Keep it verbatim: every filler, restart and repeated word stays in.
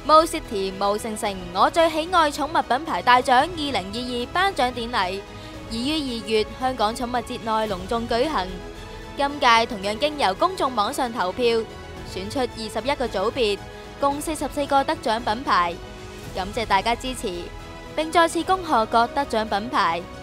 Mo City 毛城城我最喜愛寵物品牌大獎二零二二頒獎典禮，已於二月香港寵物節內隆重舉行。今屆同樣經由公眾網上投票，選出二十一個組別，共四十四個得獎品牌。感謝大家支持，並再次恭賀各得獎品牌。